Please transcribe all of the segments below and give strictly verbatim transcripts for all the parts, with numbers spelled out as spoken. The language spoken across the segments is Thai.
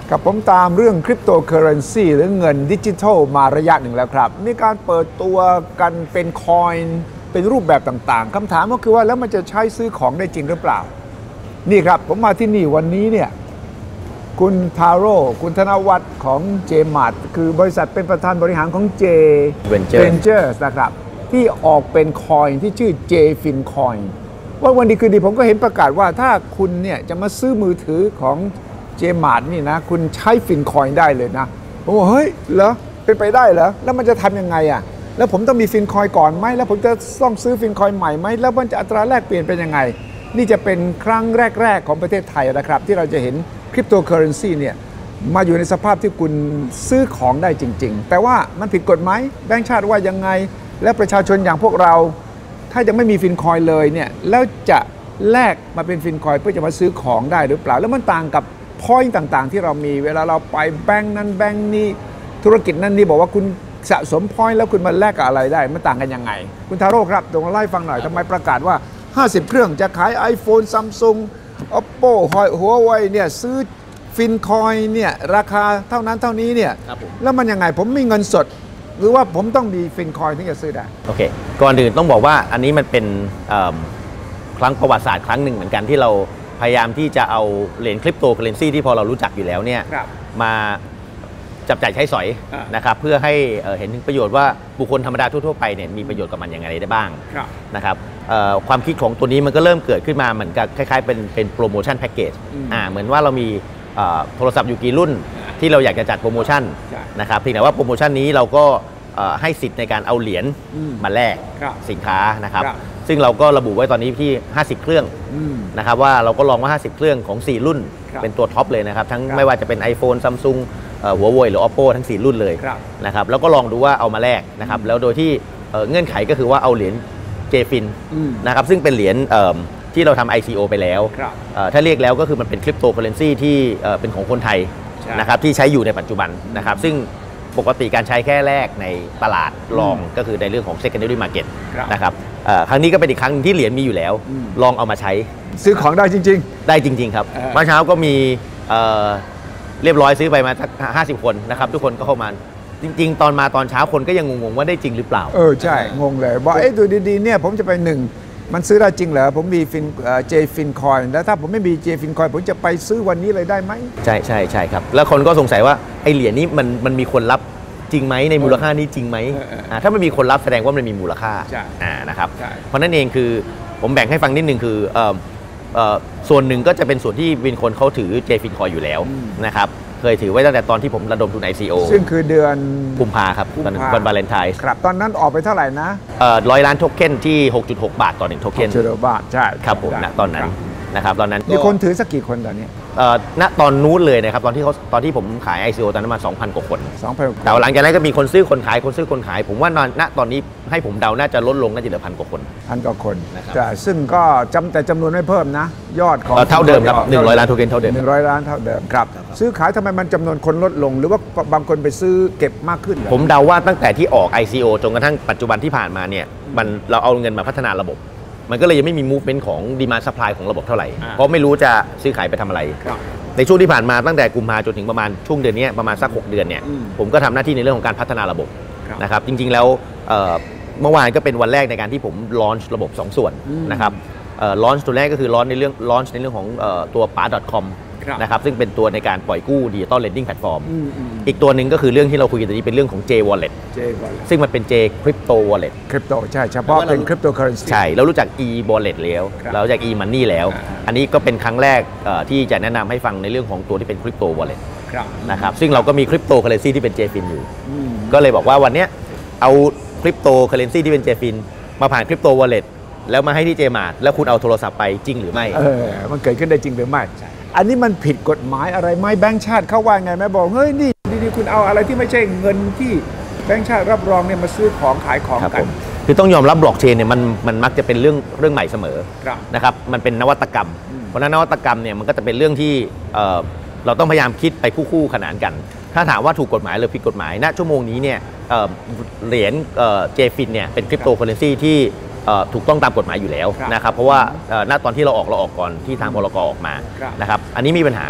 กับผมตามเรื่องคริปโตเคอเรนซีหรือเงินดิจิทัลมาระยะหนึ่งแล้วครับมีการเปิดตัวกันเป็นคอยน์เป็นรูปแบบต่างๆคำถามก็คือว่าแล้วมันจะใช้ซื้อของได้จริงหรือเปล่านี่ครับผมมาที่นี่วันนี้เนี่ยคุณทาโร่คุณธนวัฒน์ของเจมาร์ทคือบริษัทเป็นประธานบริหารของเจเวนเจอร์นะครับที่ออกเป็นคอยน์ที่ชื่อ J Fin Coin ว่าวันดีคืนดีผมก็เห็นประกาศว่าถ้าคุณเนี่ยจะมาซื้อมือถือของเจมาร์ทนี่นะคุณใช้ฟินคอยน์ได้เลยนะผมบอกเฮ้ยเหรอเป็นไปได้เหรอแล้วมันจะทำยังไงอ่ะแล้วผมต้องมีฟินคอยน์ก่อนไหมแล้วผมจะต้องซื้อฟินคอยน์ใหม่ไหมแล้วมันจะอัตราแลกเปลี่ยนเป็นยังไงนี่จะเป็นครั้งแรกๆของประเทศไทยนะครับที่เราจะเห็นคริปโตเคอเรนซีเนี่ยมาอยู่ในสภาพที่คุณซื้อของได้จริงๆแต่ว่ามันผิดกฎหมายแบงก์ชาติว่ายังไงและประชาชนอย่างพวกเราถ้ายังไม่มีฟินคอยน์เลยเนี่ยแล้วจะแลกมาเป็นฟินคอยน์เพื่อจะมาซื้อของได้หรือเปล่าแล้วมันต่างกับพอยต์ต่างๆที่เรามีเวลาเราไปแบงก์นั้นแบงก์นี้ธุรกิจนั้นนี่บอกว่าคุณสะสมพอยต์แล้วคุณมาแลกกับอะไรได้มันต่างกันยังไงคุณทาโร่ครับตรงเล่าให้ฟังหน่อยทำไมประกาศว่าห้าสิบเครื่องจะขาย iPhone Samsung Oppo Huawei เนี่ยซื้อฟินคอยน์เนี่ยราคาเท่านั้นเท่านี้เนี่ยแล้วมันยังไงผมมีเงินสดหรือว่าผมต้องมีฟินคอยน์ถึงจะซื้อได้โอเคก่อนอื่นต้องบอกว่าอันนี้มันเป็นครั้งประวัติศาสตร์ครั้งหนึ่งเหมือนกันที่เราพยายามที่จะเอาเหรียญคริปโตเคอเรนซีที่พอเรารู้จักอยู่แล้วเนี่ยมาจับจ่ายใช้สอยนะครับเพื่อให้เห็นถึงประโยชน์ว่าบุคคลธรรมดาทั่วๆไปเนี่ยมีประโยชน์กับมันอย่างไรได้บ้างนะครับความคิดของตัวนี้มันก็เริ่มเกิดขึ้นมาเหมือนกับคล้ายๆเป็นเป็นโปรโมชั่นแพ็กเกจอ่าเหมือนว่าเรามีโทรศัพท์อยู่กี่รุ่นที่เราอยากจะจัดโปรโมชั่นนะครับเพียงแต่ว่าโปรโมชั่นนี้เราก็ให้สิทธิ์ในการเอาเหรียญมาแลกสินค้านะครับซึ่งเราก็ระบุไว้ตอนนี้ที่ห้าสิบเครื่องนะครับว่าเราก็ลองว่าห้าสิบเครื่องของสี่รุ่นเป็นตัวท็อปเลยนะครับทั้งไม่ว่าจะเป็น iPhone Samsung หัวเว่ยหรือ Oppo ทั้งสี่รุ่นเลยนะครับแล้วก็ลองดูว่าเอามาแลกนะครับแล้วโดยที่เงื่อนไขก็คือว่าเอาเหรียญ J-Fin นะครับซึ่งเป็นเหรียญที่เราทำ ไอ ซี โอ ไปแล้วถ้าเรียกแล้วก็คือมันเป็นคริปโตเคอเรนซีที่เป็นของคนไทยนะครับที่ใช้อยู่ในปัจจุบันนะครับซึ่งปกติการใช้แค่แรกในตลาดรองก็คือในเรื่องของ secondary market นะครับครั้งนี้ก็เป็นอีกครั้งที่เหรียญมีอยู่แล้วลองเอามาใช้ซื้อของได้จริงๆได้จริงๆครับเมื่อเช้าก็มีเรียบร้อยซื้อไปมาสักห้าสิบคนนะครับทุกคนก็เข้ามาจริงๆตอนมาตอนเช้าคนก็ยังงงๆว่าได้จริงหรือเปล่าเออใช่งงเลยบอกเอ๊ะดูดีๆเนี่ยผมจะไปหนึ่งมันซื้อได้จริงเหรอผมมีฟินเจฟินคอยน์แล้วถ้าผมไม่มีเจฟินคอยน์ผมจะไปซื้อวันนี้เลยได้ไหมใช่ใช่ใช่ครับแล้วคนก็สงสัยว่าไอ้เหรียญนี้มันมันมีคนรับจริงไหมในมูลค่านี้จริงไหมถ้ามันมีคนรับแสดงว่ามันมีมูลค่านะครับเพราะนั่นเองคือผมแบ่งให้ฟังนิดนึงคือส่วนหนึ่งก็จะเป็นส่วนที่วินคนเขาถือเจฟินคอยน์อยู่แล้วนะครับเคยถือไว้ตั้งแต่ตอนที่ผมระดมทุน ไอ ซี โอซึ่งคือเดือนกุมภาครับวันวาเลนไทน์ครับตอนนั้นออกไปเท่าไหร่นะร้อยล้านโทเค็นที่ หกจุดหก บาทต่อหนึ่งโทเค็นหกจุดหกบาทใช่ครับผมณตอนนั้นนะครับตอนนั้นมีคนถือสักกี่คนตอนนี้ณตอนนู้นเลยนะครับตอนที่เขาตอนที่ผมขาย ไอ ซี โอ ตอนนั้นมา สองพัน กว่าคนสองพันแต่หลังจากนั้นก็มีคนซื้อคนขายคนซื้อคนขายผมว่าณตอนนี้ให้ผมเดาน่าจะลดลงน่าจะเหลือพันกว่าคนพันกว่าคนแต่ซึ่งก็จำแต่จำนวนไม่เพิ่มนะยอดของเท่าเดิมครับหนึ่งร้อยล้านโทเค็นเท่าเดิมหนึ่งร้อยล้านเท่าเดิมครับซื้อขายทำไมมันจำนวนคนลดลงหรือว่าบางคนไปซื้อเก็บมากขึ้นผมเดาว่าตั้งแต่ที่ออก ไอ ซี โอ จนกระทั่งปัจจุบันที่ผ่านมาเนี่ยมันเราเอาเงินมาพัฒนาระบบมันก็เลยยังไม่มี movement ของ demand supply ของระบบเท่าไหร่เพราะไม่รู้จะซื้อขายไปทำอะไรในช่วงที่ผ่านมาตั้งแต่กุมภาจนถึงประมาณช่วงเดือนนี้ประมาณสักหกเดือนเนี่ยผมก็ทำหน้าที่ในเรื่องของการพัฒนาระบบนะครับจริงๆแล้วเมื่อวานก็เป็นวันแรกในการที่ผม launch ระบบสองส่วนนะครับ launch ตัวแรกก็คือ launch ในเรื่อง launch ในเรื่องของตัว ปา ดอท คอม นะครับซึ่งเป็นตัวในการปล่อยกู้ Digital Lending Platform อีกตัวหนึ่งก็คือเรื่องที่เราคุยกันตอนนี้เป็นเรื่องของ J Wallet ซึ่งมันเป็น J Crypto Wallet Crypto ใช่เฉพาะเป็น Cryptocurrency ใช่เรารู้จัก E Wallet แล้วเรารู้จัก E Money แล้วอันนี้ก็เป็นครั้งแรกที่จะแนะนำให้ฟังในเรื่องของตัวที่เป็น Crypto Wallet นะครับซึ่งเราก็มี Cryptocurrency ที่เป็น J-Fin อยู่ก็เลยบอกว่าวันนี้เอา Cryptocurrency ที่เป็น J-Fin มาผ่าน Crypto Wallet แล้วมาให้ที่ J-Mart แล้วคุณเอาโทรศัพท์ไปจริงหรือไม่เออมันเกิดขึ้นได้จริงหรือไม่อันนี้มันผิดกฎหมายอะไรไหมแบงก์ชาติเขาว่าไงไหมบอกเฮ้ยนี่ดีๆคุณเอาอะไรที่ไม่ใช่เงินที่แบงก์ชาติรับรองเนี่ยมาซื้อของขายของกันคือต้องยอมรับบล็อกเชนเนี่ยมันมันมักจะเป็นเรื่องเรื่องใหม่เสมอนะครับมันเป็นนวัตกรรมเพราะนั้นนวัตกรรมเนี่ยมันก็จะเป็นเรื่องที่เราต้องพยายามคิดไปคู่ๆขนานกันถ้าถามว่าถูกกฎหมายหรือผิดกฎหมายณชั่วโมงนี้เนี่ยเหรียญ J-Fin เนี่ยเป็นคริปโตเคอเรนซีที่ถูกต้องตามกฎหมายอยู่แล้วนะครับเพราะว่าณตอนที่เราออกเราออกก่อนที่ทางพรกออกมานะครับอันนี้มีปัญหา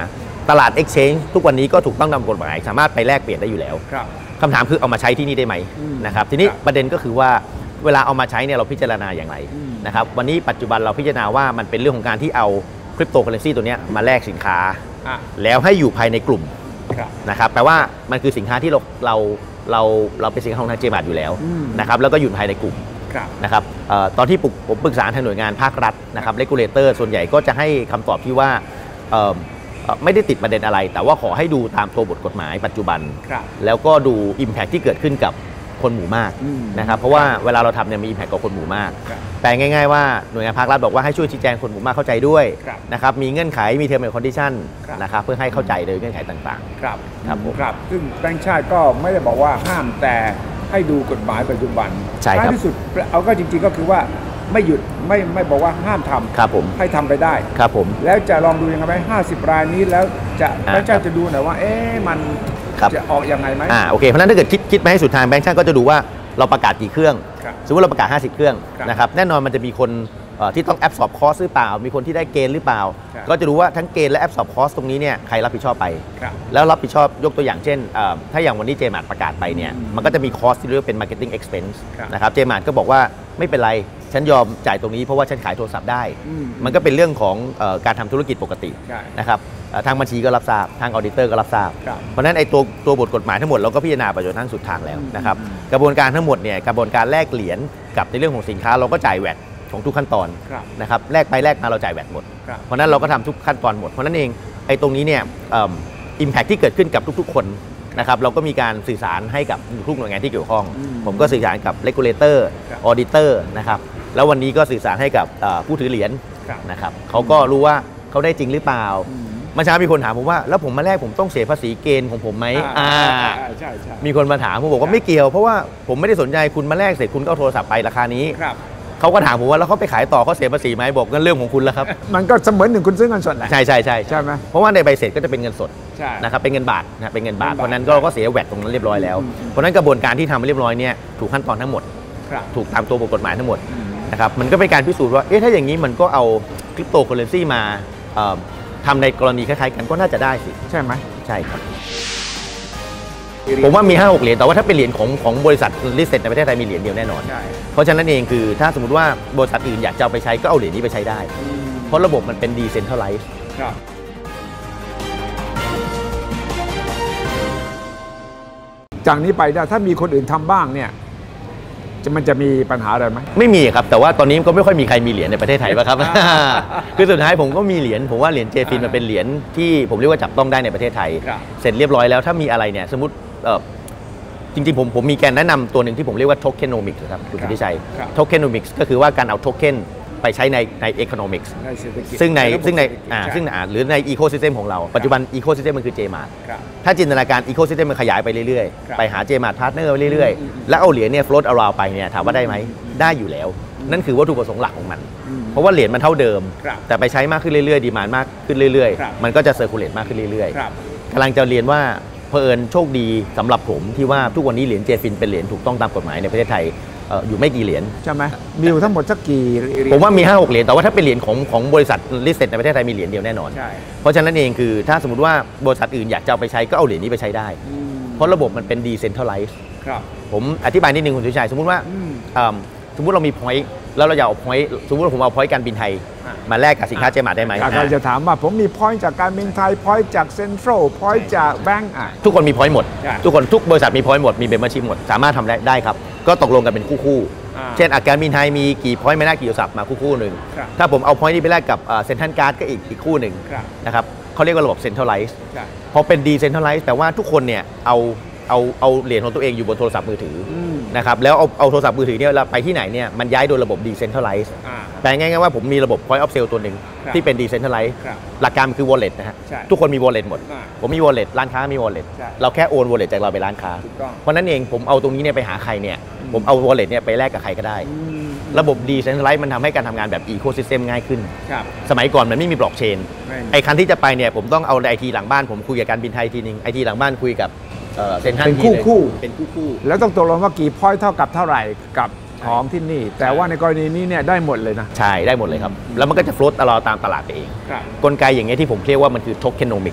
ตลาด Exchange ทุกวันนี้ก็ถูกต้องตามกฎหมายสามารถไปแลกเปลี่ยนได้อยู่แล้วคำถามคือเอามาใช้ที่นี่ได้ไหมนะครับทีนี้ประเด็นก็คือว่าเวลาเอามาใช้เนี่ยเราพิจารณาอย่างไรนะครับวันนี้ปัจจุบันเราพิจารณาว่ามันเป็นเรื่องของการที่เอาคริปโตเคอเรนซีตัวนี้มาแลกสินค้าแล้วให้อยู่ภายในกลุ่มนะครับแปลว่ามันคือสินค้าที่เราเราเราเราเป็นสินค้าของทางเจมาร์ทอยู่แล้วนะครับแล้วก็อยู่ภายในกลุ่มนะครับตอนที่ผมปรึกษาทางหน่วยงานภาครัฐนะครับเลกูเลเตอร์ส่วนใหญ่ก็จะให้คำตอบที่ว่าไม่ได้ติดประเด็นอะไรแต่ว่าขอให้ดูตามตัวบทกฎหมายปัจจุบันแล้วก็ดู Impact ที่เกิดขึ้นกับคนหมู่มากนะครับเพราะว่าเวลาเราทำเนี่ยมี Impact กับคนหมู่มากแต่ง่ายๆว่าหน่วยงานภาครัฐบอกว่าให้ช่วยชี้แจงคนหมู่มากเข้าใจด้วยนะครับมีเงื่อนไขมี Terms and Condition นะครับเพื่อให้เข้าใจโดยเงื่อนไขต่างๆครับครับครับซึ่งแบงก์ชาติก็ไม่ได้บอกว่าห้ามแต่ให้ดูกฎหมายปัจจุบันใช่ครับที่สุดเอาก็จริงๆก็คือว่าไม่หยุดไม่ไม่บอกว่าห้ามทำครับผมให้ทำไปได้ครับผมแล้วจะลองดูยังไงไหมห้าสิบรายนี้แล้วจะแบงก์ชาติจะดูหน่อยว่าเอ๊ะมันจะออกยังไงไหมอ่าโอเคเพราะนั้นถ้าเกิดคิดคิดไปให้สุดทางแบงก์ชาติก็จะดูว่าเราประกาศกี่เครื่องสมมติเราประกาศห้าสิบเครื่องนะครับแน่นอนมันจะมีคนที่ต้องแอบสอบคอสหรือเปล่ามีคนที่ได้เกณฑ์หรือเปล่าก็จะดูว่าทั้งเกณฑ์และแอบสอบคอสตรงนี้เนี่ยใครรับผิดชอบไปแล้วรับผิดชอบยกตัวอย่างเช่นถ้าอย่างวันนี้เจมาร์ทประกาศไปเนี่ยมันก็จะมีคอสที่เรียกเป็น marketing expense นะครับเจมาร์ทก็บอกว่าไม่เป็นไรฉันยอมจ่ายตรงนี้เพราะว่าฉันขายโทรศัพท์ได้มันก็เป็นเรื่องของการทำธุรกิจปกตินะครับทางบัญชีก็รับทราบทางออดิเตอร์ก็รับทราบเพราะฉะนั้นไอ้ตัวตัวบทกฎหมายทั้งหมดเราก็พิจารณาไปจนทั้งสุดทางแล้วนะครับกระบวนการทั้งหมดเนี่ยกระบวนการแลกเหรียญกับในเรื่องของสินค้าเราก็จ่ายแวตของทุกขั้นตอนนะครับแลกไปแลกมาเราจ่ายแวตหมดเพราะนั้นเราก็ทำทุกขั้นตอนหมดเพราะนั้นเองไอ้ตรงนี้เนี่ยอิมแพคที่เกิดขึ้นกับทุกๆคนนะครับเราก็มีการสื่อสารให้กับทุกหน่วยงานที่เกี่ยวข้องผมก็สื่อสารกับเลกูเลเตอร์ออดิเตอร์นะครับแล้ววันนี้ก็สื่อสารให้กับผู้ถือเหรียญนะครับเขาก็รู้ว่าเขาได้จริงหรือเปล่าเมื่อเช้ามีคนถามผมว่าแล้วผมมาแลกผมต้องเสียภาษีเกณฑ์ของผมไหมอ่าใช่ใช่มีคนมาถามผมบอกว่าไม่เกี่ยวเพราะว่าผมไม่ได้สนใจคุณมาแลกเสร็จคุณก็เอาโทรศัพท์ไปราคานี้เขาก็ถามผมว่าแล้วเขาไปขายต่อเขาเสียภาษีไหมบอกกันเรื่องของคุณแล้วครับมันก็เสมือนหนึ่งคุณซื้อเงินสดแหละใช่ใช่ใช่ใช่ไหมเพราะว่าในใบเสร็จก็จะเป็นเงินสดนะครับเป็นเงินบาทนะเป็นเงินบาทเพราะนั้นเราก็เสียแวตตรงนั้นเรียบร้อยแล้วเพราะนั้นกระบวนการที่ทำเรียบร้อยเนี่ยถูกขั้นตอนทั้งหมดถูกตามตัวบทกฎหมายทั้งหมดนะครับมันก็เป็นการพิสูจน์ว่าเอ๊ะถ้าอย่างนี้มันก็เอาคริปโตเคอเรนซีมาทำในกรณีคล้ายๆกันก็น่าจะได้สิใช่ไหมใช่ครับผมว่ามี ห้าหก เหรียญแต่ว่าถ้าเป็นเหรียญของของบริษัทลิสต์ในประเทศไทยมีเหรียญเดียวแน่นอนเพราะฉะนั้นเองคือถ้าสมมติว่าบริษัทอื่นอยากจะเอาไปใช้ก็เอาเหรียญนี้ไปใช้ได้เพราะระบบมันเป็นดีเซนทรัลไลซ์จากนี้ไปถ้ามีคนอื่นทำบ้างเนี่ยจะมันจะมีปัญหาอะไรไหมไม่มีครับแต่ว่าตอนนี้ก็ไม่ค่อยมีใครมีเหรียญในประเทศไทยป่ะครับ คือสุดท้ายผมก็มีเหรียญผมว่าเหรียญเจฟินมันเป็นเหรียญที่ผมเรียกว่าจับต้องได้ในประเทศไทยเสร็จเรียบร้อยแล้วถ้ามีอะไรเนี่ยสมมติจริงๆผมผมมีการแนะนำตัวหนึ่งที่ผมเรียกว่า tokenomics ครับคุณสุทธิชัย tokenomics ก็คือว่าการเอาโทเค็นไปใช้ในใน economics ซึ่งในซึ่งในอ่าซึ่งอ่าหรือใน ecosystem ของเราปัจจุบัน ecosystem มันคือ Jmart ถ้าจินตนาการ ecosystem มันขยายไปเรื่อยๆไปหา Jmart partner ไปเรื่อยๆแล้วเอาเหรียญเนี่ย float around ไปเนี่ยถามว่าได้ไหมได้อยู่แล้วนั่นคือวัตถุประสงค์หลักของมันเพราะว่าเหรียญมันเท่าเดิมแต่ไปใช้มากขึ้นเรื่อยๆดีมานด์มากขึ้นเรื่อยๆมันก็จะ circulate มากขึ้นเรื่อยๆกำลังจะเรียนว่าเผอิญโชคดีสำหรับผมที่ว่าทุกวันนี้เหรียญเจฟินเป็นเหรียญถูกต้องตามกฎหมายในประเทศไทยอยู่ไม่กี่เหรียญใช่ไหมมีอยู่ทั้งหมดสักกี่ผมว่ามี ห้าหก เหรียญแต่ว่าถ้าเป็นเหรียญของของบริษัทลิสต์ในประเทศไทยมีเหรียญเดียวแน่นอนเพราะฉะนั้นเองคือถ้าสมมติว่าบริษัทอื่นอยากจะเอาไปใช้ก็เอาเหรียญนี้ไปใช้ได้เพราะระบบมันเป็นดีเซนทรัลไลซ์ผมอธิบายนิดนึงคุณสุชัยสมมติว่าสมมติเรามีพอยต์แล้วเราอยากเอาพอยต์สมมติว่าผมเอาพอยต์การบินไทยมาแลกกับสินค้าเจมาร์ทได้ไหมเราจะถามว่าผมมีพอยต์จากการบินไทยพอยต์จากเซ็นทรัลพอยต์จากแบงก์ทุกคนมีพอยต์หมดทุกคนทุกบริษัทมีพอยต์หมดมีเมมเบอร์ชิพหมดสามารถทำได้ได้ครับก็ตกลงกันเป็นคู่คู่เช่นอาการบินไทยมีกี่พอยต์ไม่น่ากี่โทรศัพท์มาคู่คู่หนึ่งถ้าผมเอาพอยต์นี้ไปแลกกับเซ็นทรัลการ์ดก็อีกอีกคู่หนึ่งนะครับเขาเรียกว่าระบบเซ็นทรัลไลซ์พอเป็นดีเซนทรัลไลซ์แต่ว่าทุกคนเนี่ยเอาเอาเอาเหรียญของตัวเองอยู่บนโทรศัพท์มือถือนะครับแล้วเอาเอาโทรศัพท์มือถือเนี่ยเราไปที่ไหนเนี่ยมันย้ายโดยระบบดีเซนทรัลไลซ์แต่ง่ายๆว่าผมมีระบบ point of sale ตัวหนึ่งที่เป็นดีเซนทรัลไลซ์หลักการมันคือ wallet นะฮะทุกคนมี wallet หมดผมมี wallet ร้านค้ามี wallet เราแค่โอน wallet จากเราไปร้านค้าเพราะนั้นเองผมเอาตรงนี้เนี่ยไปหาใครเนี่ยผมเอา wallet เนี่ยไปแลกกับใครก็ได้ระบบดีเซนทรัลไลซ์มันทำให้การทำงานแบบ ecosystem ง่ายขึ้นสมัยก่อนมันไม่มีบล็อกเชนไอ้คันที่จะไปเนี่ยผมต้องเอาไอทีหลังบ้านผมคุยกับการบินไทยทีนึงไอทีหลังบ้านคุยกับเป็นคู่คู่เป็นคู่คู่แล้วต้องตกลงว่ากี่พอยต์เท่ากับเท่าไหร่กับของที่นี่แต่ว่าในกรณีนี้เนี่ยได้หมดเลยนะใช่ได้หมดเลยครับแล้วมันก็จะ float ตลอดตามตลาดไปเองกลไกอย่างเงี้ยที่ผมเรียกว่ามันคือ tokenomics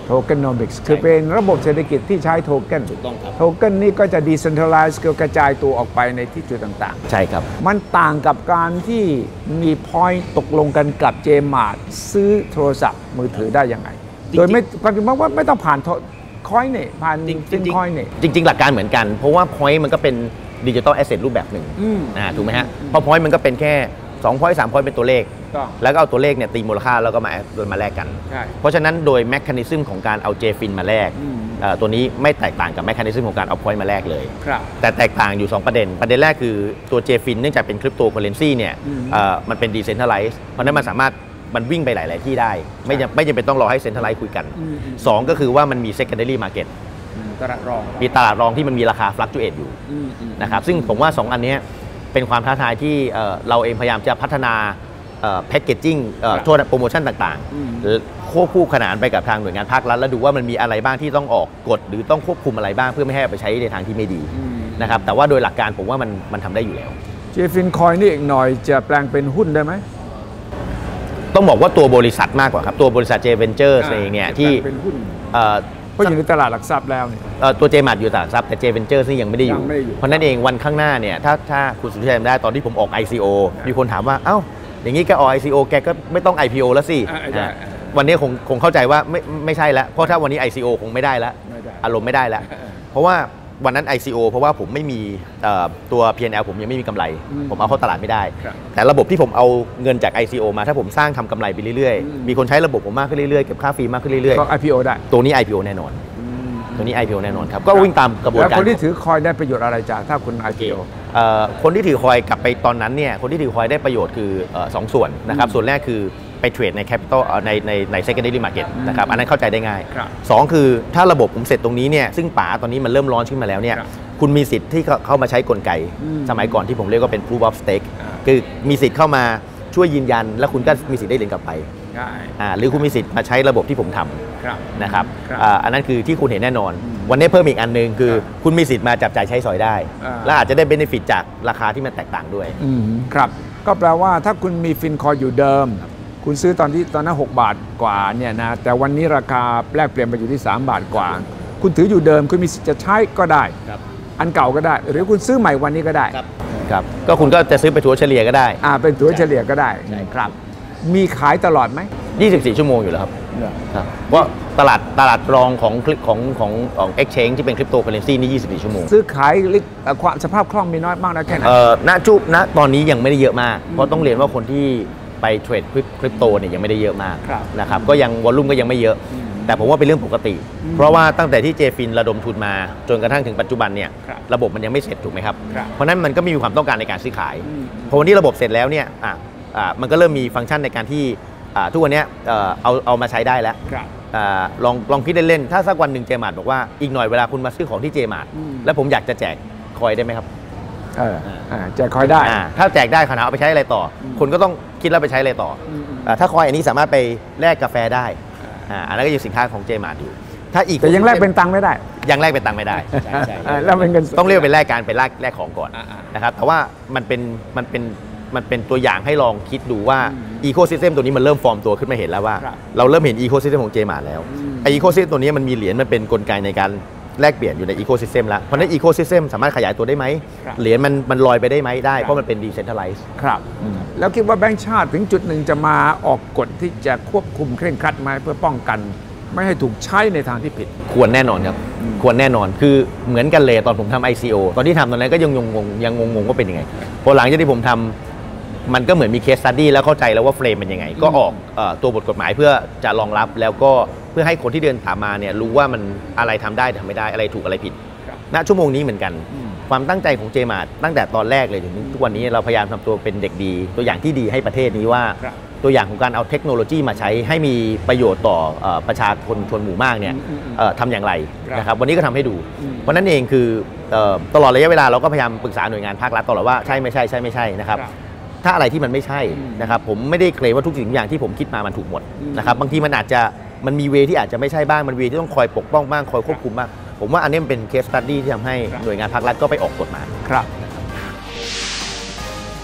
Tokenomics คือเป็นระบบเศรษฐกิจที่ใช้โทเก้นถูกต้องครับโทเก้นนี่ก็จะ decentralize คือกระจายตัวออกไปในที่จุดต่างๆใช่ครับมันต่างกับการที่มี point ตกลงกันกับ J-Mart ซื้อโทรศัพท์มือถือได้ยังไงจริงๆโดยไม่ความจริงว่าไม่ต้องผ่านคอยเนี่ยผ่านจริงฟินคอยเนี่ยจริงจริง ๆ หลักการเหมือนกัน เพราะว่า point มันก็เป็นดิจิ t a ลแอสเซทรูปแบบหนึ่งอืมอ่าถูกไหมฮะเพราะ point มันก็เป็นแค่สอง point สาม point เป็นตัวเลขต้องแล้วก็เอาตัวเลขเนี่ยตีมูลค่าแล้วก็มาโดยมาแลกกันใช่เพราะฉะนั้นโดยแมคคานิซึมของการเอา J-Fin มาแลกอืมเอ่อตัวนี้ไม่แตกต่างกับแมคคานิซึมของการเอา point มาแลกเลยครับแต่แตกต่างอยู่ สอง ประเด็น ประเด็นแรกคือตัว J-Fin เนื่องจากเป็นคริปโตเคอเรนซีเนี่ยอืมเอ่อมันเป็น decentralized เพราะฉะนั้นมันสามารถมันวิ่งไปหลาย ๆ ที่ได้ ไม่จำไม่จำเป็นต้องรอให้ centralize คุยกันอืมอืมสอง ก็คือว่ามันมี secondary market ตลาดรองมีตลาดรองที่มันมีราคา fluctuate อยู่นะครับซึ่งผมว่า สอง อันเนี้ยเป็นความท้าทายที่เอ่อเราเองพยายามจะพัฒนาแพ็กเกจจิ้งโทษโปรโมชั่นต่างอืมๆควบคู่ขนานไปกับทางหน่วยงานภาครัฐแล้วดูว่ามันมีอะไรบ้างที่ต้องออกกฎหรือต้องควบคุมอะไรบ้างเพื่อไม่ให้เอาไปใช้ในทางที่ไม่ดีอืมนะครับแต่ว่าโดยหลักการผมว่ามันมันทำได้อยู่แล้วเจฟินคอยนี่อีกหน่อยจะแปลงเป็นหุ้นได้ไหมต้องบอกว่าตัวบริษัทมากกว่าครับตัวบริษัท J Ventures เองเนี่ยที่เป็นหุ้นเอ่อเพราะอยู่ในตลาดหลักทรัพย์แล้วเนี่ยเอ่อตัว J-Mart อยู่ตลาดหลักทรัพย์แต่ J Ventures นี่ยังไม่ได้อยู่ยังไม่ได้อยู่เพราะนั่นเองวันข้างหน้าเนี่ยถ้าถ้าคุณสุทธิชัยจำได้ตอนที่ผมออก ไอ ซี โอ มีคนถามว่าเอ้าอย่างนี้แกออก ไอ ซี โอ แกก็ไม่ต้อง ไอ พี โอ แล้วสิอ่าใช่อ่าวันนี้คงคงเข้าใจว่าไม่ไม่ใช่แล้วเพราะถ้าวันนี้ ไอ ซี โอ คงไม่ได้แล้วไม่ได้อารมณ์ไม่ได้แล้ว เพราะว่าวันนั้น ไอ ซี โอ เพราะว่าผมไม่มีเอ่อตัว พี แอนด์ แอล ผมยังไม่มีกำไรอืมผมเอาเข้าตลาดไม่ได้ครับแต่ระบบที่ผมเอาเงินจาก ไอ ซี โอ มาถ้าผมสร้างทำกำไรไปเรื่อยอืมๆ มีคนใช้ระบบผมมากขึ้นเรื่อยๆเก็บค่าฟรีมากขึ้นเรื่อยก็ ไอ พี โอ ได้ๆ ตัวนี้ ไอ พี โอ แน่นอน ตัวนี้ ไอ พี โอ แน่นอนครับก็วิ่งตามกระบวนแล้วการคนที่ถือคอยได้ประโยชน์อะไรจากถ้าคุณ ไอ พี โอเอ่อคนที่ถือคอยกลับไปตอนนั้นเนี่ยคนที่ถือคอยได้ประโยชน์คือเอ่อสองส่วนนะครับอืมส่วนแรกคือไปเทรดใน capital เอ่อในในใน secondary market อืมนะครับอันนั้นเข้าใจได้ง่ายครับสองคือถ้าระบบผมเสร็จตรงนี้เนี่ยซึ่งป๋าตอนนี้มันเริ่มร้อนขึ้นมาแล้วเนี่ยครับคุณมีสิทธิ์ที่เข้ามาใช้กลไกอืมสมัยก่อนที่ผมเรียกว่าเป็น proof of stake อ่าคือมีสิทธิ์เข้ามาช่วยยืนยัน แล้วคุณก็มีสิทธิ์ได้เหรียญกลับไปใช่อ่าหรือคุณมีสิทธิ์มาใช้ระบบที่ผมทำครับนะครับครับอ่าอันนั้นคือที่คุณเห็นแน่นอนอืมวันนี้เพิ่มอีกอันหนึงคือครับคุณมีสิทธิ์มาจับจ่ายใช้สอยได้อ่าและอาจจะได้เบนฟิตจากราคาที่มันแตกต่างด้วยอืมครับ ก็แปลว่าถ้าคุณมีฟินคอยอยู่เดิม คุณซื้อตอนที่ตอนนั้นหกบาทกว่าเนี่ยนะแต่วันนี้ราคาแลกเปลี่ยนไปอยู่ที่สามบาทกว่า คุณถืออยู่เดิม คุณมีสิทธิ์จะใช้ก็ได้ครับอันเก่าก็ได้ หรือคุณซื้อใหม่วันนี้ก็ได้ครับก็คุณก็จะซื้อไปถัวเฉลี่ยก็ได้อ่าเป็นตัวเฉลี่ยก็ได้ใช่ครับ มีขายตลอดไหมยี่สิบสี่ ชั่วโมงอยู่แล้วครับครับว่าตลาดตลาดรองของคลิปของของของ exchange ที่เป็นคริปโตเคอเรนซีนี่ยี่สิบสี่ ชั่วโมงซื้อขายลิกเอ่อความสภาพคล่องมีน้อยมากนะแค่ไหนเอ่อณจุณตอนนี้ยังไม่ได้เยอะมาก เพราะต้องเรียนว่าคนที่ไปเทรดคริปโตเนี่ยยังไม่ได้เยอะมากครับนะครับก็ยังวอลลุ่มก็ยังไม่เยอะอืมแต่ผมว่าเป็นเรื่องปกติอืมเพราะว่าตั้งแต่ที่เจฟินระดมทุนมาจนกระทั่งถึงปัจจุบันเนี่ยครับระบบมันยังไม่เสร็จถูกไหมครับครับเพราะฉะนั้นมันก็มีความต้องการในการซื้อขายอืมพอวันนี้ระบบเสร็จแล้วเนี่ยอ่ะอ่ะมันก็เริ่มมีฟังก์ชันในการที่อ่ะทุกวันเนี้ยเอ่อเอาเอามาใช้ได้แล้วครับอ่าลองลองคิดเล่นๆถ้าสักวันหนึ่งเจมาร์ทบอกว่าอีกหน่อยเวลาคุณมาซื้อของที่เจมาร์ทอืมแล้วผมอยากจะแจกคอยได้ไหมครับเอออ่าจะคอยได้อ่าถ้าแจกได้ขนาดเอาไปใช้อะไรต่ออมคนก็ต้องคิดแล้วไปใช้อะไรต่อออืมอืมอ่าถ้าคอยอันนี้สามารถไปแลกกาแฟได้อ่าอันนั้นก็ยังสินค้าของเจมาร์ทอยู่ถ้าอีกแต่ยังแลกเป็นตังค์ไม่ได้ยังแลกเป็นตังค์ไม่ได้อ่าแล้วเป็นเงินสดต้องเรียกเป็นแลกการเป็นแลกแลกของก่อนอ่าๆนะครับแต่ว่ามันเป็นมันเป็นมันเป็นตัวอย่างให้ลองคิดดูว่าอืมอีโคซิสเต็มตัวนี้มันเริ่มฟอร์มตัวขึ้นมาเห็นแล้วว่าครับเราเริ่มเห็นอีโคซิสเต็มของเจมาร์ทแล้วอืมไออีโคซิสเต็มตัวนี้มันมีเหรียญมันเป็นกลไกในการแลกเปลี่ยนอยู่ในอีโคซิสเต็มแล้วเพราะฉะนั้นอีโคซิสเต็มสามารถขยายตัวได้ไหมครับเหรียญมันมันลอยไปได้ไหมได้ครับเพราะมันเป็นดีเซนทรัลไลซ์ครับ แล้วคิดว่าแบงก์ชาติถึงจุดหนึ่งจะมาออกกฎที่จะควบคุมเคร่งครัดไหมเพื่อป้องกัน ไม่ให้ถูกใช้ในทางที่ผิดควรแน่นอนครับอืมควรแน่นอนคือเหมือนกันเลยตอนผมทำ ไอ ซี โอ ตอนที่ทำตอนนั้นก็ยังงงๆยังงงๆว่าเป็นยังไงพอหลังจากที่ผมทำมันก็เหมือนมีเคสสตัดดี้แล้วเข้าใจแล้วว่าเฟรมเป็นยังไง ก็ออกเอ่อตัวบทกฎหมายเพื่อจะรองรับแล้วก็เพื่อให้คนที่เดินถามมาเนี่ยรู้ว่ามันอะไรทำได้ทำไม่ได้อะไรถูกอะไรผิดครับณชั่วโมงนี้เหมือนกันอืมความตั้งใจของเจมาร์ตั้งแต่ตอนแรกเลยถึงทุกวันนี้เราพยายามทำตัวเป็นเด็กดี ตัวอย่างที่ดีให้ประเทศนี้ว่าครับตัวอย่างของการเอาเทคโนโลยีมาใช้ให้มีประโยชน์ต่อเอ่อประชาชนชนหมู่มากเนี่ยอืมอืมอืมเอ่อทำอย่างไรครับนะครับวันนี้ก็ทำให้ดูอืมเพราะนั้นเองคือเอ่อตลอดระยะเวลาเราก็พยายามปรึกษาหน่วยงานภาครัฐตลอดว่าใช่ไม่ใช่ใช่ไม่ใช่นะครับครับถ้าอะไรที่มันไม่ใช่อืมนะครับผมไม่ได้เคลมว่าทุกสิ่งทุกอย่างที่ผมคิดมามันถูกหมดอืมนะครับบางทีมันอาจจะมันมีเวที่อาจจะไม่ใช่บ้างมันเวที่ต้องคอยปกป้องบ้างคอยควบคุมบ้างผมว่าอันนี้มันเป็นเคสสตัดดี้ที่ทำให้ครับหน่วยงานภาครัฐก็ไปออกกฎมาครับจ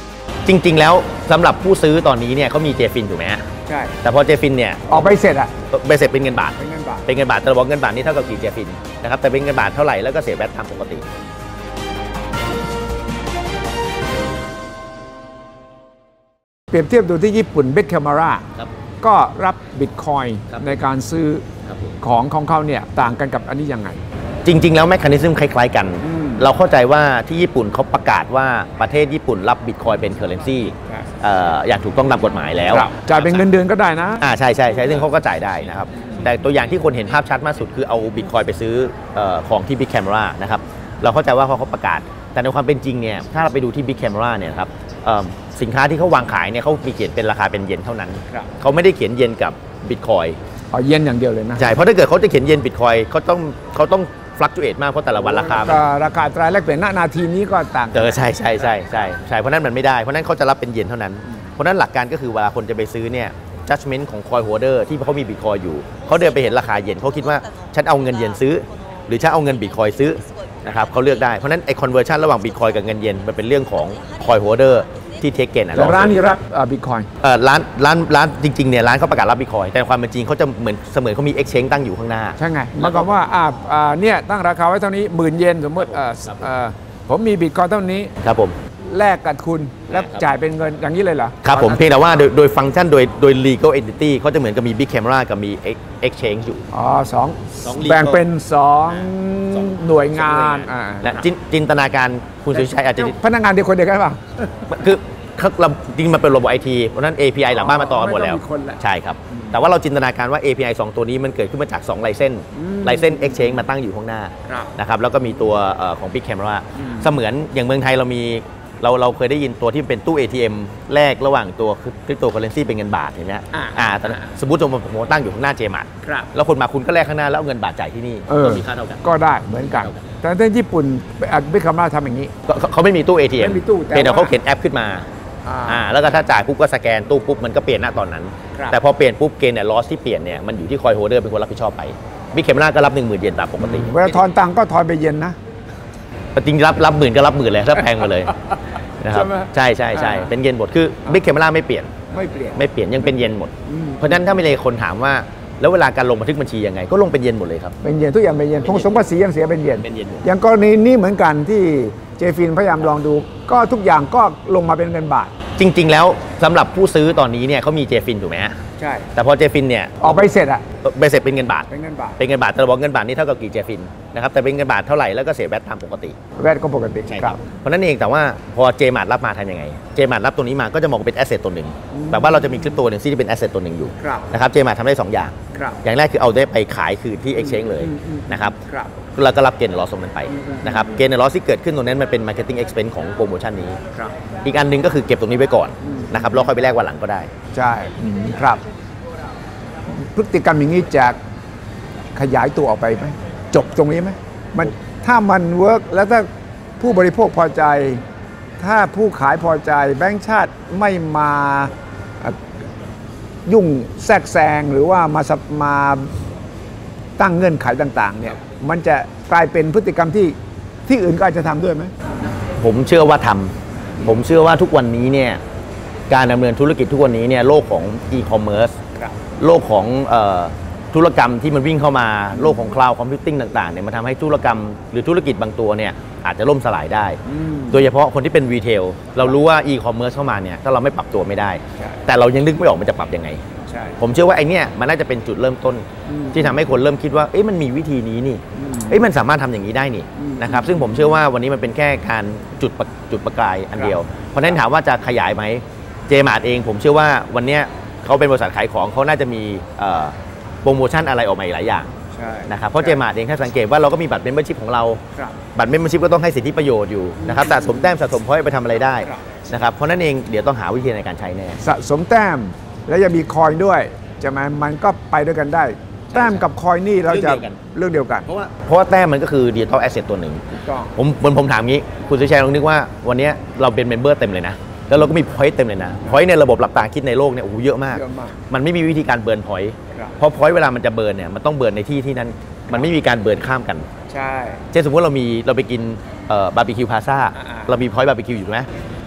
จริง ๆ แล้วสำหรับผู้ซื้อตอนนี้เนี่ยเขามีเจฟินถูกไหมฮะใช่แต่พอเจฟินเนี่ยออกไปเสร็จอะไปเสร็จเป็นเงินบาทเป็นเงินบาทเป็นเงินบาทแต่บอกเงินบาทนี่เท่ากับกี่เจฟินนะครับแต่เป็นเงินบาทเท่าไหร่แล้วก็เสียแวตตามปกติเปรียบเทียบดูที่ญี่ปุ่นเบคแคมราก็รับบิตคอยน์ในการซื้อของของเขาเนี่ยต่างกันกับอันนี้ยังไงจริงๆแล้วแมคคานิซึมคล้ายๆกันเราเข้าใจว่าที่ญี่ปุ่นเขาประกาศว่าประเทศญี่ปุ่นรับบิตคอยน์เป็นเคอร์เรนซีอย่างถูกต้องตามกฎหมายแล้วจ่ายเป็นเงินเดือนก็ได้นะอ่าใช่ใช่ใช่ซึ่งเขาก็จ่ายได้นะครับแต่ตัวอย่างที่คนเห็นภาพชัดมากสุดคือเอาบิตคอยน์ไปซื้อของที่บิ๊กแคมรานะครับเราเข้าใจว่าเขาเขาประกาศแต่ในความเป็นจริงเนี่ยถ้าเราไปดูที่บิ๊กแคมราเนี่ยครับสินค้าที่เขาวางขายเนี่ยเขามีเขียนเป็นราคาเป็นเยนเท่านั้นเขาไม่ได้เขียนเยนกับบิตคอยน์อ๋อเยนอย่างเดียวเลยนะใช่เพราะถ้าเกิดเขาจะเขียนเยนบิตคอยน์เขาต้องเขาต้องฟลักจูเอตมากเพราะแต่ละวันราคาราคาตรายแลกเปลี่ยนณนาทีนี้ก็ต่างเออใช่ใช่ใช่ใช่ใช่เพราะนั้นมันไม่ได้เพราะนั้นเขาจะรับเป็นเยนเท่านั้นเพราะนั้นหลักการก็คือเวลาคนจะไปซื้อเนี่ย judgment ของคอยโฮเดอร์ที่เขามีบิตคอยอยู่เขาเดินไปเห็นราคาเยนเขาคิดว่าฉันเอาเงินเยนซื้อหรือฉันเอาเงินบิตคอยซื้อนะครับเขาเลือกได้เพราะนั้นไอ้ conversion ระหว่างบิตคอยกับเงินเยนมันเป็นเรื่องของคอยโฮเดอร์ที่เทคเกนอ่ะร้านนี้รับบิตคอยเออร้านร้านร้านจริงๆเนี่ยร้านเขาประกาศรับบิตคอยแต่ความเป็นจริงเขาจะเหมือนเสมือนเขามี exchange ตั้งอยู่ข้างหน้าใช่ไงหมายความว่าอ่าอ่าเนี่ยตั้งราคาไว้เท่านี้หมื่นเยนสมมติเออเออผมมีบิตคอยเท่านี้ครับผมแลกกับคุณแล้วจ่ายเป็นเงินอย่างนี้เลยเหรอครับผมเพียงแต่ว่าโดยโดยฟังก์ชันโดยโดย legal entity เขาจะเหมือนกับมี big camera กับมี exchange อยู่อ๋อสองแบ่งเป็นสองหน่วยงานและจินตนาการคุณสุชัยอาจจะพนักงานเดียวคนเดียวกันเปล่าคือจริงมันเป็นระบบ ไอ ที เพราะนั้น เอ พี ไอ หลังบ้านมาต่อหมดแล้วใช่ครับแต่ว่าเราจินตนาการว่า เอ พี ไอ สองตัวนี้มันเกิดขึ้นมาจากสองไลเซนส์ไลเซนส์ Exchange มาตั้งอยู่ข้างหน้านะครับแล้วก็มีตัวของ Big Camera เสมือนอย่างเมืองไทยเรามีเราเราเคยได้ยินตัวที่เป็นตู้ เอ ที เอ็ม แลกระหว่างตัวคริปโตเคอเรนซีเป็นเงินบาทอย่างเงี้ยอ่าสมมติผมผมตั้งอยู่ข้างหน้าเจมาร์ทแล้วคนมาคุณก็แลกข้างหน้าแล้วเอาเงินบาทจ่ายที่นี่ก็มีค่าเท่ากันก็ได้เหมือนกันแต่ที่ญี่ปุ่นBig Cameraทำอย่างนี้เขาไม่มีตู้ เอ ที เอ็ม เพียงแต่เขาเขียนแอปขึ้นมาอ่าแล้วก็ถ้าจ่ายปุ๊บก็สแกนตู้ปุ๊บมันก็เปลี่ยนหน้าตอนนั้นแต่พอเปลี่ยนปุ๊บเกณฑ์เนี่ยลอสที่เปลี่ยนเนี่ยมันอยู่ที่คอยโฮเดอร์เป็นคนรับผิดชอบไปบิ๊กเคมราก็รับหนึ่งหมื่นเยนตามปกติเวลาทอนตังก็ทอนไปเยนนะจริงรับรับหมื่นก็รับหมื่นเลยถ้าแพงมาเลยนะครับใช่ใช่ใช่เป็นเยนหมดคือบิ๊กเคมราไม่เปลี่ยนไม่เปลี่ยนไม่เปลี่ยนยังเป็นเยนหมดเพราะฉะนั้นถ้าไม่เลยคนถามว่าแล้วเวลาการลงบันทึกบัญชียังไงก็ลงเป็นเยนหมดเลยครับเป็นเยนทุกอย่างเป็นเยนทงสมภาษียังเสียเป็นเยนอย่างกรณีนี้เหมือนกันที่เจฟินพยายามลองดูก็ทุกอย่างก็ลงมาเป็นเงินบาทจริงๆแล้วสำหรับผู้ซื้อตอนนี้เนี่ยเขามีเจฟินถูกไหมฮะใช่แต่พอเจฟินเนี่ยออกไปเสร็จอะไปเสร็จเป็นเงินบาทเป็นเงินบาทเป็นเงินบาทแต่บอกเงินบาทนี่เท่ากับกี่เจฟินนะครับแต่เป็นเงินบาทเท่าไหร่แล้วก็เสียแวตตามปกติแวตก็ปกติใช่ครับเพราะนั้นเองแต่ว่าพอเจมาร์ทรับมาทำยังไงเจมาร์ทรับตัวนี้มาก็จะมองเป็นแอสเซทตัวหนึ่งแบบว่าเราจะมีคริปโตหนึ่งที่เป็นแอสเซทตัวหนึ่งอยู่นะครับเจมาร์ททำได้สองอย่างอย่างแรกคือเอาได้ไปขายคืนที่ exchange เลยนะครับแล้วก็รับเกณฑ์ลอสตรงนั้นไปนะครับเกณฑ์ลอสที่เกิดขึ้นตรงนั้นมันเป็น marketing expense ของโปรโมชั่นนี้อีกอันนึงก็คือเก็บตรงนี้ไว้ก่อนนะครับแล้วค่อยไปแลกวันหลังก็ได้ใช่ครับพฤติกรรมอย่างนี้จะขยายตัวออกไปไหมจบตรงนี้ไหมมันถ้ามันเวิร์กแล้วถ้าผู้บริโภคพอใจถ้าผู้ขายพอใจแบงก์ชาติไม่มายุ่งแทรกแซงหรือว่ามามาตั้งเงื่อนไขต่างๆเนี่ยมันจะกลายเป็นพฤติกรรมที่ที่อื่นก็อาจจะทำด้วยไหมผมเชื่อว่าทำผมเชื่อว่าทุกวันนี้เนี่ยการดำเนินธุรกิจทุกวันนี้เนี่ยโลกของอีคอมเมิร์ซโลกของธุรกรรมที่มันวิ่งเข้ามาโลกของคลาวด์คอมพิวติ้งต่างๆเนี่ยมันทำให้ธุรกรรมหรือธุรกิจบางตัวเนี่ยอาจจะล่มสลายได้โดยเฉพาะคนที่เป็นรีเทลเรารู้ว่าอีคอมเมิร์ซเข้ามาเนี่ยถ้าเราไม่ปรับตัวไม่ได้แต่เรายังนึกไม่ออกมันจะปรับยังไงผมเชื่อว่าไอ้นี่มันน่าจะเป็นจุดเริ่มต้นที่ทำให้คนเริ่มคิดว่าเอ๊ะมันมีวิธีนี้นี่เอ๊ะมันสามารถทำอย่างนี้ได้นี่นะครับซึ่งผมเชื่อว่าวันนี้มันเป็นแค่การจุดจุดประกายอันเดียวเพราะนั้นถามว่าจะขยายไหมเจมาร์ทเองผมเชื่อว่าวันนี้เขาเป็นบริษัทขายของเขาน่าจะมีโปรโมชั่นอะไรออกมาอีกหลายอย่างนะครับเพราะเจมาร์ทเองถ้าสังเกตว่าเราก็มีบัตรเมมเบอร์ชิพของเราบัตรเมมเบอร์ชิพก็ต้องให้สิทธิประโยชน์อยู่นะครับสะสมแต้มสะสมพอยต์ไปทำอะไรได้นะครับเพราะนั้นเองเดี๋ยวต้องหาวิธีในการใช้แน่สะสมแต้มแล้วยังมีคอยด้วยใช่ไหมมันก็ไปด้วยกันได้แต้มกับคอยนี่เราจะเรื่องเดียวกันเพราะว่าเพราะว่าแต้มมันก็คือดิจิทัลแอสเซทตัวหนึ่งผมผมผมถามงี้คุณสุชัยลองนึกว่าวันนี้เราเป็นเมมเบอร์เต็มเลยนะแล้วเราก็มีพอยต์เต็มเลยนะพอยต์ในระบบหลับตาคิดในโลกเนี่ยโอ้โหเยอะมากมันไม่มีวิธีการเบิร์นพอยต์เพราะพอยต์เวลามันจะเบิร์นเนี่ยมันต้องเบิร์นในที่ที่นั้นมันไม่มีการเบิร์นข้ามกันใช่เช่นสมมติเรามีเราไปกินบาร์บีคิวพาซ่าเรามีพอยต์บาร์บีคิวอยู่ไหม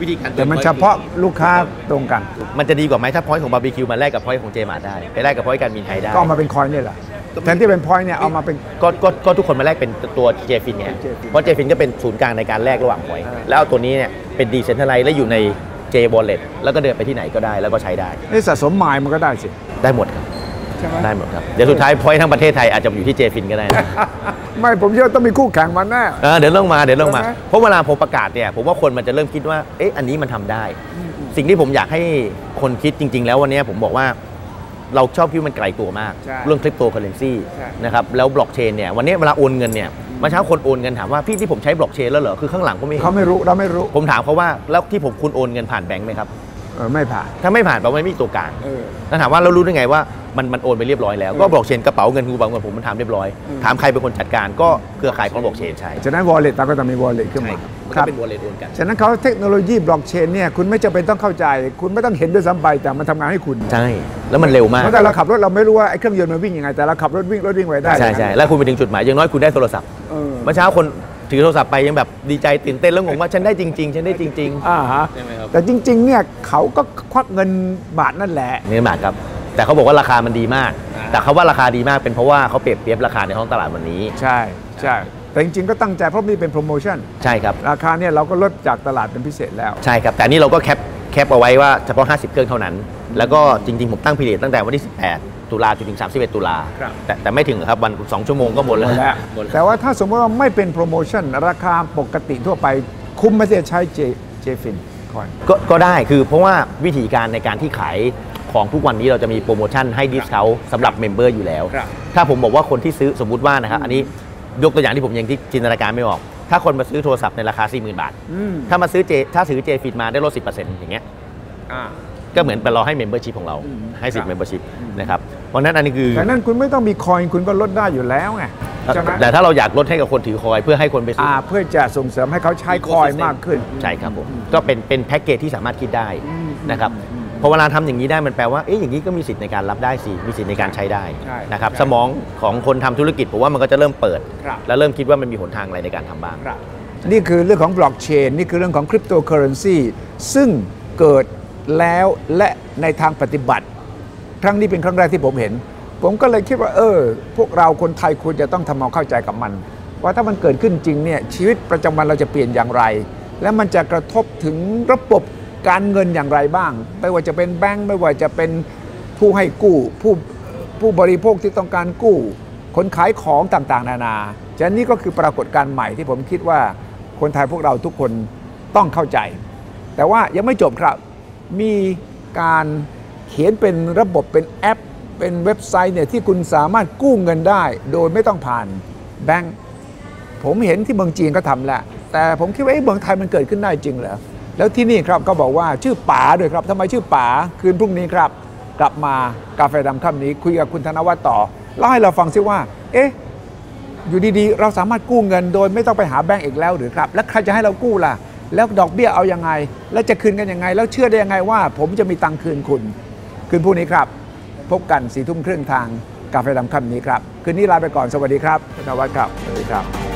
วิธีการแต่มันเฉพาะลูกค้าตรงกันมันจะดีกว่าไหมถ้าพอยต์ของบาร์บีคิวมาแลกกับพอยต์ของเจมาร์ได้ไปแลกกับพอยต์การบินไทยได้ก็เอามาเป็นคอยนี่แหละแทนที่เป็นพอยต์เนี่ยเอามาเป็นก็ก็ก็ทุกคนมาแลกเป็นตัวเจฟินเนี่ยเพราะเจฟินก็เป็นศูนย์กลางในการแลกระหว่างพอยต์แล้วเอาตัวนี้เนี่ยเป็นดีเซนทรัลไลซ์และอยู่ในเจวอลเล็ตแล้วก็เดินไปที่ไหนก็ได้แล้วก็ใช้ได้นี่สะสมไมล์มันก็ได้สิได้หมดครับได้หมดครับเดี๋ยวสุดท้ายพอยต์ทั้งประเทศไทยอาจจะอยู่ที่เจฟินก็ได้นะไม่ผมเชื่อต้องมีคู่แข่งมันแน่เดี๋ยวลงมาเดี๋ยวลงมาเพราะเวลาผมประกาศเนี่ยผมว่าคนมันจะเริ่มคิดว่าเอ๊ะอันนี้มันทำได้สิ่งที่ผมอยากให้คนคิดจริงๆแล้ววันนี้ผมบอกว่าเราชอบคิดมันไกลตัวมากเรื่องคริปโตเคอเรนซีนะครับแล้วบล็อกเชนเนี่ยวันนี้เวลาโอนเงินเนี่ยเมื่อเช้าคนโอนเงินถามว่าพี่ที่ผมใช้บล็อกเชนแล้วเหรอคือข้างหลังก็ไม่เขาไม่รู้เราไม่รู้ผมถามเขาว่าแล้วที่ผมคุณโอนเงินผ่านแบงค์ไหมครับเออไม่ผ่านถ้าไม่ผ่านแปลว่าไม่มีตัวกลางแล้วถามว่าเรารู้ได้ไงว่ามันมันโอนไปเรียบร้อยแล้วก็บล็อกเชนกระเป๋าเงินกูกระเป๋าเงินผมมันทำเรียบร้อยถามใครเป็นคนจัดการก็เครือข่ายของบล็อกเชนใช่ฉะนั้น wallet เราก็ต้องมี wallet ขึ้นมาครับเป็น wallet โอนกันฉะนั้นเขาเทคโนโลยีบล็อกเชนเนี่ยคุณไม่จำเป็นต้องเข้าใจคุณไม่ต้องเห็นด้วยซ้ำไปแต่มันทำงานให้คุณใช่แล้วมันเร็วมากเพราะแต่เราขับรถเราไม่รู้ว่าไอ้เครื่องยนต์มันวิ่งยังไงแต่เราขับรถวิ่งรถวิ่งไว้ได้ใช่ใช่แล้วคุณไปถึงจุดหมายอย่างน้อยคุณได้โทรศัพท์เมื่อเช้าคนถือโทรศัพท์ไปยังแบบดีใจตื่นเต้นแล้วงงว่าฉันได้จริงๆฉันได้จริงๆอ่าฮะแต่จริงๆเนี่ยเขาก็ควักเงินบาทนั่นแหละเงินบาทครับแต่เขาบอกว่าราคามันดีมากแต่เขาว่าราคาดีมากเป็นเพราะว่าเขาเปรียบเทียบราคาในท้องตลาดวันนี้ใช่ใช่แต่จริงๆก็ตั้งใจเพราะนี่เป็นโปรโมชั่นใช่ครับราคาเนี่ยเราก็ลดจากตลาดเป็นพิเศษแล้วใช่ครับแต่นี่เราก็แคปแคปเอาไว้ว่าเฉพาะห้าสิบเครื่องเท่านั้นแล้วก็จริงๆผมตั้งพีเรียดตั้งแต่วันที่สิบแปดตุลาจนถึงสามสิบเอ็ดตุลาแต่แต่ไม่ถึงครับวันสองชั่วโมงก็หมดแล้วแต่ว่าถ้าสมมติว่าไม่เป็นโปรโมชั่นราคาปกติทั่วไปคุ้มไม่จะใช้เจเจฟินคอยก็ก็ได้คือเพราะว่าวิธีการในการที่ขายของทุกวันนี้เราจะมีโปรโมชั่นให้ดิสเคาท์สำหรับเมมเบอร์อยู่แล้วถ้าผมบอกว่าคนที่ซื้อสมมุติว่านะครับอันนี้ยกตัวอย่างที่ผมยังที่จินตนาการไม่ออกถ้าคนมาซื้อโทรศัพท์ในราคา สี่หมื่น บาทถ้ามาซื้อเจถ้าซื้อเจฟินมาได้ลด สิบเปอร์เซ็นต์ อย่างเงี้ยก็เหมือนเป็นเราให้เมมเบอร์ชิพของเราให้สิทธิ์เมมเบอร์ชิพนะครับเพราะนั้นอันนี้คือแต่นั้นคุณไม่ต้องมีคอยคุณก็ลดได้อยู่แล้วไงแต่ถ้าเราอยากลดให้กับคนถือคอยเพื่อให้คนไปซื้อเพื่อจะส่งเสริมให้เขาใช้คอยมากขึ้นใช่ครับผมก็เป็นเป็นแพ็กเกจที่สามารถคิดได้นะครับพอเวลาทำอย่างนี้ได้มันแปลว่าเอ๊ะอย่างนี้ก็มีสิทธิ์ในการรับได้สิมีสิทธิ์ในการใช้ได้นะครับสมองของคนทำธุรกิจผมว่ามันก็จะเริ่มเปิดและเริ่มคิดว่ามันมีหนทางอะไรในการทำบ้างนี่คือเรื่องของบล็อกเชนนี่คือเรื่องของคริปโตเคอเรนซีซึ่งเกิดแล้วและในทางปฏิบัติครั้งนี้เป็นครั้งแรกที่ผมเห็นผมก็เลยคิดว่าเออพวกเราคนไทยควรจะต้องทำความเข้าใจกับมันว่าถ้ามันเกิดขึ้นจริงเนี่ยชีวิตประจำวันเราจะเปลี่ยนอย่างไรและมันจะกระทบถึงระบบการเงินอย่างไรบ้างไม่ว่าจะเป็นแบงก์ไม่ว่าจะเป็นผู้ให้กู้ผู้ผู้บริโภคที่ต้องการกู้คนขายของต่างๆนานาฉะนั้นนี่ก็คือปรากฏการณ์ใหม่ที่ผมคิดว่าคนไทยพวกเราทุกคนต้องเข้าใจแต่ว่ายังไม่จบครับมีการเขียนเป็นระบบเป็นแอปเป็นเว็บไซต์เนี่ยที่คุณสามารถกู้เงินได้โดยไม่ต้องผ่านแบงก์ผมเห็นที่เมืองจีนก็ทำแล้วแต่ผมคิดว่าเมืองไทยมันเกิดขึ้นได้จริงเหรอแล้วที่นี่ครับก็บอกว่าชื่อป๋าด้วยครับทำไมชื่อป๋าคืนพรุ่งนี้ครับกลับมากาแฟดำค่ำนี้คุยกับคุณธนวัฒน์ต่อเล่าให้เราฟังซิว่าเอ๊ะอยู่ดีๆเราสามารถกู้เงินโดยไม่ต้องไปหาแบงก์อีกแล้วหรือครับแล้วใครจะให้เรากู้ล่ะแล้วดอกเบี้ยเอายังไงแล้วจะคืนกันยังไงแล้วเชื่อได้ยังไงว่าผมจะมีตังค์คืนคุณคืนพรุ่งนี้ครับพบกันสี่ทุ่มครึ่งทางกาแฟดำค่ำนี้ครับคืนนี้ลาไปก่อนสวัสดีครับธนวัฒน์ครับสวัสดีครับ